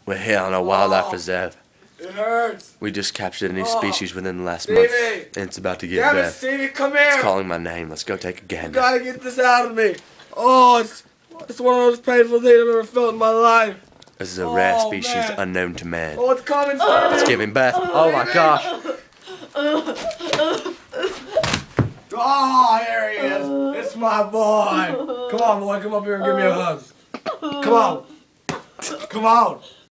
We're here on a wildlife reserve. It hurts. We just captured a new species within the last Stevie. month, and it's about to give Damn it, birth. Stevie, come here. It's calling my name. Let's go take a You gander. gotta get this out of me. Oh, it's one of those painful things I've ever felt in my life. This is a rare Oh, species man. unknown to man. Oh, it's coming, Stevie. It's giving birth. Oh my gosh. Oh, here he is. It's my boy. Come on, boy. Come up here and give me a hug. Come on. Come on.